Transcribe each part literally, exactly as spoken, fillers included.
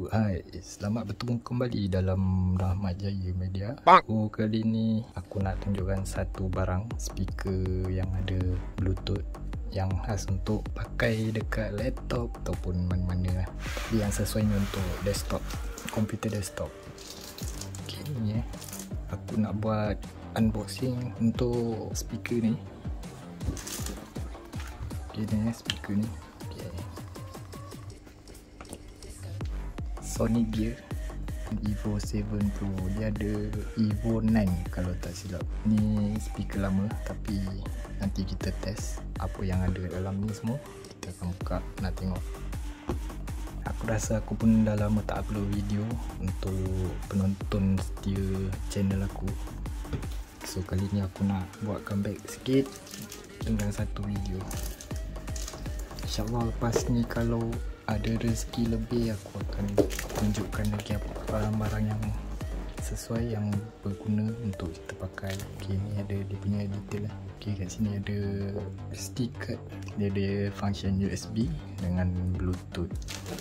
Hai, selamat bertemu kembali dalam Rahmat Jaya Media. Aku kali ni aku nak tunjukkan satu barang speaker yang ada bluetooth yang khas untuk pakai dekat laptop ataupun mana-mana lah. Yang sesuai untuk desktop, komputer desktop. Okay, ni eh. Aku nak buat unboxing untuk speaker ni. Okay, ni eh, speaker ni. Sonic Gear Evo tujuh Pro. Dia ada Evo sembilan kalau tak silap. Ni speaker lama, tapi nanti kita test apa yang ada dalam ni semua. Kita akan buka, nak tengok. Aku rasa aku pun dah lama tak upload video untuk penonton setia channel aku. So kali ni aku nak buat comeback sikit dengan satu video. InsyaAllah lepas ni kalau ada rezeki lebih, aku akan tunjukkan lagi apa barang-barang yang sesuai, yang berguna untuk kita pakai. Ok, ni ada dia punya detail lah. Ok, kat sini ada S D card. Dia ada function U S B dengan Bluetooth.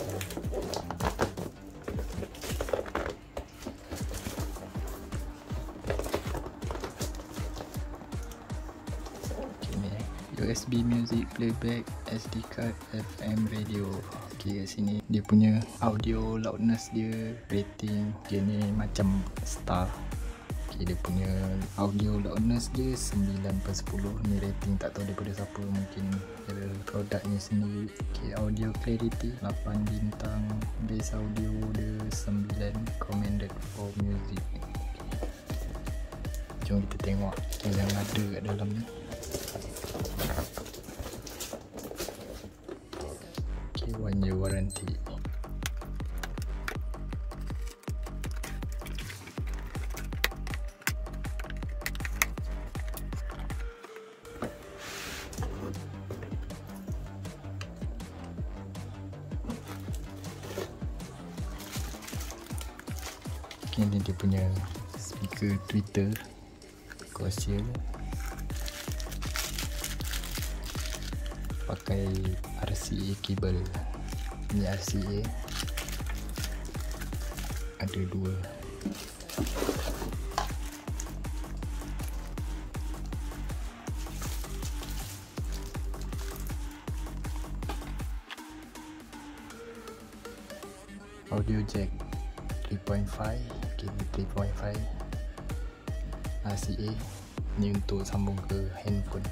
Ok, ni U S B music playback, S D card, F M radio. Okay, kat sini dia punya audio loudness dia, rating dia ni macam star. Okay, dia punya audio loudness dia sembilan per sepuluh. Ni rating tak tahu daripada siapa, mungkin dari produknya sendiri. Okay, audio clarity lapan bintang, bass audio dia sembilan, recommended for music. Okay, jom kita tengok yang ada kat dalam ni. One year warranty. Okay, ni dia punya speaker Twitter Corsair, pakai R C A cable. Ni R C A ada dua. Audio jack tiga titik lima, cable tiga titik lima, R C A ni untuk sambung ke handphone.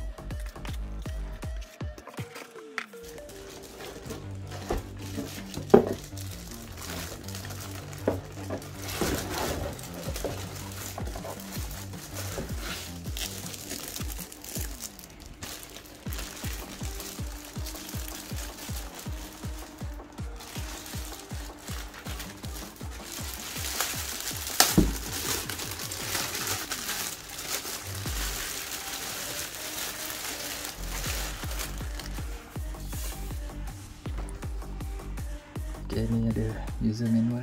Okay, ni ada user manual.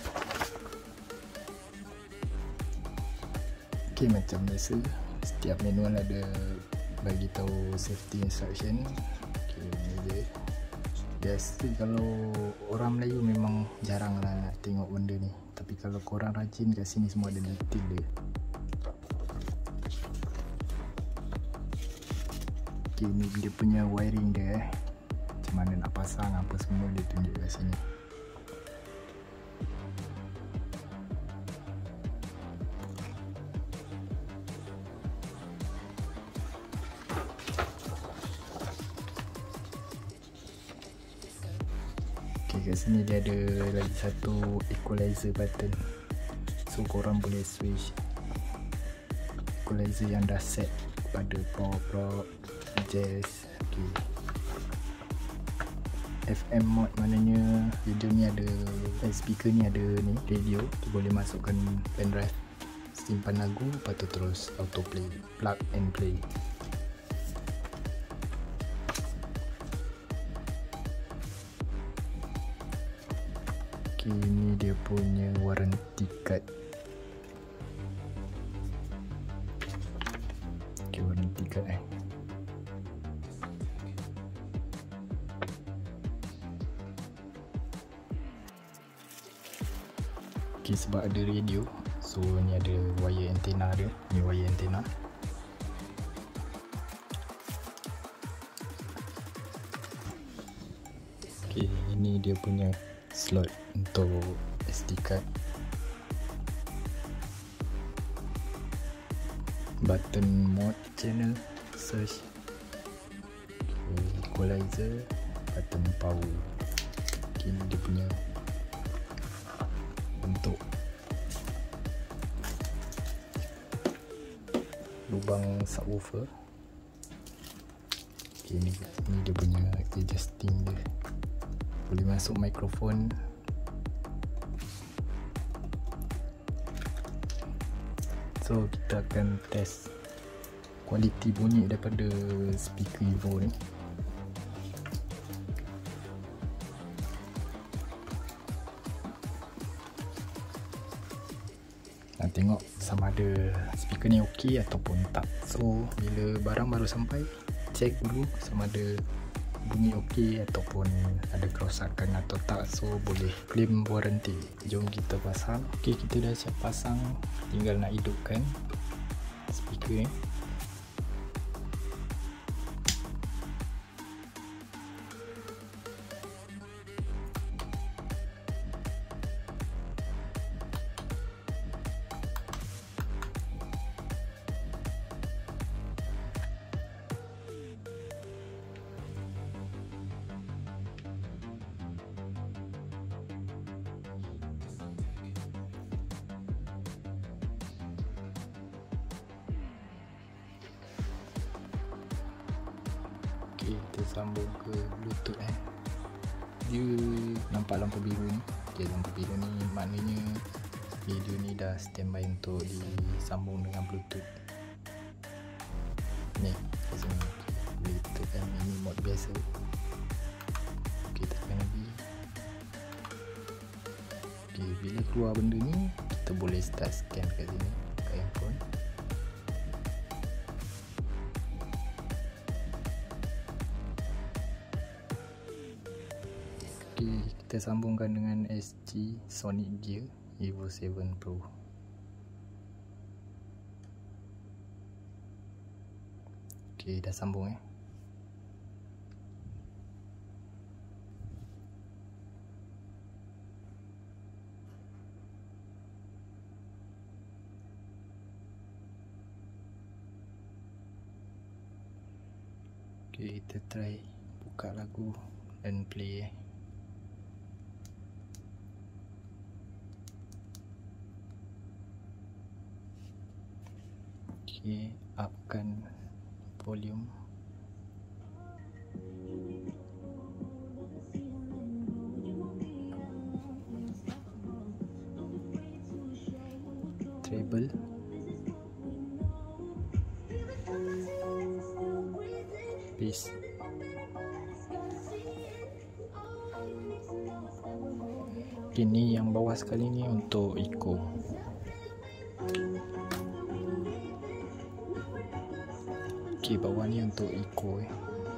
Okay, macam biasa setiap manual ada bagi tahu safety instruction. Okay, ni dia. Biasa kalau orang Melayu memang jarang lah nak tengok benda ni, tapi kalau korang rajin, kat sini semua ada detail dia. Okay, ni dia punya wiring dia eh. Macam mana nak pasang apa semua dia tunjuk kat sini. Okay, kat sini dia ada lagi satu equalizer button. So korang boleh switch equalizer yang dah set pada pop, rock, jazz. Okay. F M mode maknanya radio ni ada, eh, speaker ni ada ni radio, tu boleh masukkan pendrive, simpan lagu, lepas tu terus auto play, plug and play. Okay, ni dia punya warranty card. Okay, warranty card eh. Okay, sebab ada radio, so ni ada wire antena dia. Ni wire antena. Okay, ini dia punya slot untuk S D card. Button mode channel search. Okay, equalizer, button power. Okay, ni dia punya bentuk. Lubang subwoofer. Okay, ni, ni dia punya adjusting dia. Boleh masuk mikrofon. So kita akan test kualiti bunyi daripada speaker Evo ni. Nak tengok sama ada speaker ni okey ataupun tak. So bila barang baru sampai, check dulu sama ada bunyi okey ataupun ada kerosakan atau tak. So boleh claim warranty. Jom kita pasang. Okey, kita dah siap pasang, tinggal nak hidupkan speaker ni. Okay, kita sambung ke Bluetooth eh. Dia nampak lampu biru ni. Okay, lampu biru ni maknanya video ni dah standby untuk disambung dengan Bluetooth. Ni, kat sini. Bluetooth kan, ini mod biasa. Okay, tekan lagi. Okay, bila keluar benda ni, kita boleh start scan kat sini, kat handphone. Kita sambungkan dengan S G Sonic Gear Evo tujuh Pro. Ok, dah sambung eh. Ok, kita try buka lagu dan play eh. Okay, upkan volume. Treble. Bass. Okay, ni yang bawah sekali ni untuk echo. Okay, bawah ni untuk echo eh.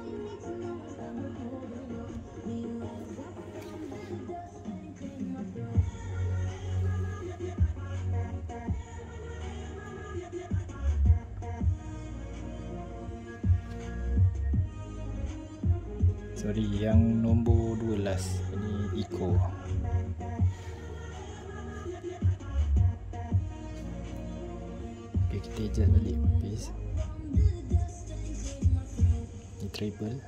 Sorry, yang nombor dua belas ini echo. Okay, kita adjust balik bass. Ni treble.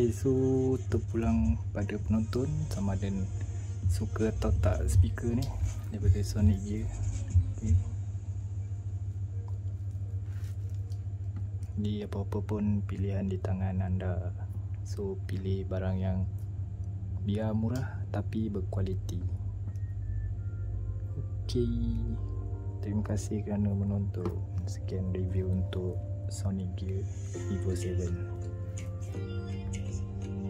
Okay, so terpulang pada penonton sama ada suka atau tak speaker ni daripada Sonic Gear. Okay. Ni apa-apa pun pilihan di tangan anda. So pilih barang yang biar murah tapi berkualiti. Okay, terima kasih kerana menonton. Sekian review untuk Sonic Gear Evo tujuh.